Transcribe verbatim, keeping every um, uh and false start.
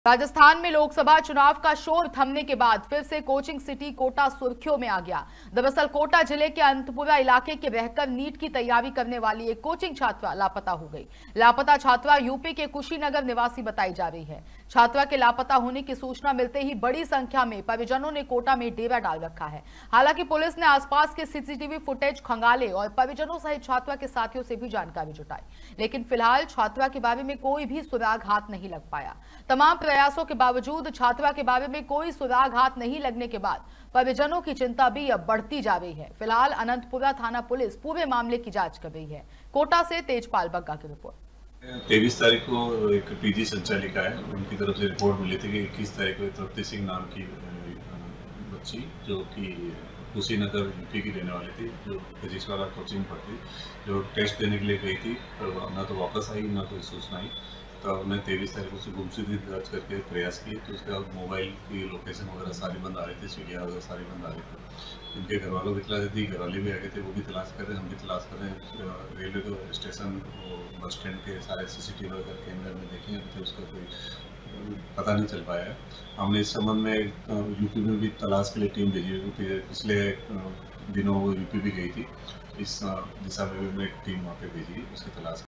राजस्थान में लोकसभा चुनाव का शोर थमने के बाद फिर से कोचिंग सिटी कोटा सुर्खियों में आ गया। दरअसल कोटा जिले के अंतपुरा इलाके के रहकर नीट की तैयारी करने वाली एक कोचिंग छात्रा लापता हो गई। लापता छात्रा यूपी के कुशीनगर निवासी बताई जा रही है। छात्रा के लापता होने की सूचना मिलते ही बड़ी संख्या में परिजनों ने कोटा में डेरा डाल रखा है। हालांकि पुलिस ने आसपास के सीसीटीवी फुटेज खंगाले और परिजनों सहित छात्रा के साथियों से भी जानकारी जुटाई, लेकिन फिलहाल छात्रा के बारे में कोई भी सुराग हाथ नहीं लग पाया। तमाम प्रयासों के बावजूद छात्रा के बारे में कोई सुराग हाथ नहीं लगने के बाद परिजनों की चिंता भी अब बढ़ती जा रही है। फिलहाल अनंतपुरा थाना पुलिस पूरे मामले की जांच कर रही है। कोटा से तेजपाल बग्गा की रिपोर्ट। तेईस तारीख को एक पीजी संचालिका है, उनकी तरफ से रिपोर्ट मिली थी कि इक्कीस तारीख को तृप्ति सिंह नाम की बच्ची जो कि कुशीनगर यूपी की रहने वाली थी, जो फिजिक्स वाला कोचिंग पढ़ती, जो टेस्ट देने के लिए गई थी, तो ना तो वापस आई ना कोई सूचना आई। तो उन्हें तेईस तारीख को उससे गुमशुदगी दर्ज करके प्रयास किए, तो उसके बाद मोबाइल की लोकेशन वगैरह सारी बंद आ रही थी, सीढ़ियाँ वगैरह सारी बंद आ रही थी। उनके घर वालों की तलाश थी, घर वाले भी आ गए थे, वो भी तलाश कर रहे हैं, हम भी तलाश कर रहे हैं। रेलवे के स्टेशन, बस स्टैंड के सारे सीसीटीवी वगैरह कैमरे में देखें, अभी तो उसका कोई पता नहीं चल पाया है। हमने इस संबंध में यूपी में भी तलाश के लिए टीम भेजी हुई। पिछले दिनों वो यूपी भी गई थी, इस दिशा में भी हमने एक टीम वहाँ पे भेजी उसकी तलाश।